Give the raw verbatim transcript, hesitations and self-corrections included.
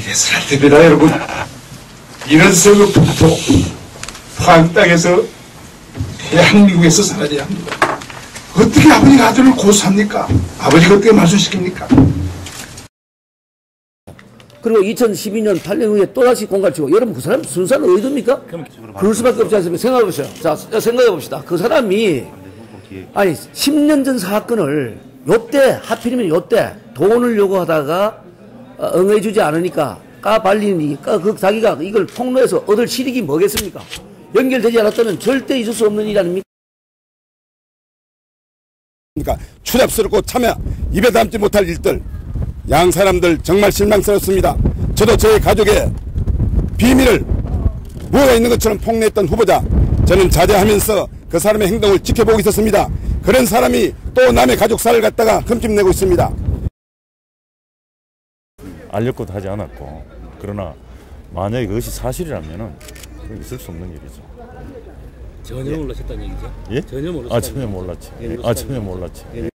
이래서는 안 됩니다, 여러분. 이런 세력부터 포항 땅에서 대한민국에서 사라져야 합니다. 어떻게 아버지가 아들을 고소합니까? 아버지가 어떻게 말소시킵니까? 그리고 이천십이 년 팔 년 후에 또다시 공갈치고, 여러분 그 사람 순수한 의도입니까? 그럴 수밖에 없지 않습니까? 생각해보세요. 자, 생각해봅시다. 그 사람이 아니 십 년 전 사건을 요때 하필이면 요때 돈을 요구하다가 응해주지 않으니까 까발리니까 그 자기가 이걸 폭로해서 얻을 실익이 뭐겠습니까? 연결되지 않았다면 절대 있을 수 없는 일 아닙니까? 그러니까 추잡스럽고 참여 입에 담지 못할 일들, 양 사람들 정말 실망스럽습니다. 저도 제 가족의 비밀을 무엇가 있는 것처럼 폭로했던 후보자, 저는 자제하면서 그 사람의 행동을 지켜보고 있었습니다. 그런 사람이 또 남의 가족사를 갖다가 흠집내고 있습니다. 알렸고도 하지 않았고, 그러나 만약에 그것이 사실이라면은 있을 수 없는 일이죠. 전혀 몰라셨다는 얘기죠? 예? 전혀 몰랐어요. 아, 전혀 몰랐지. 아, 전혀 몰랐지.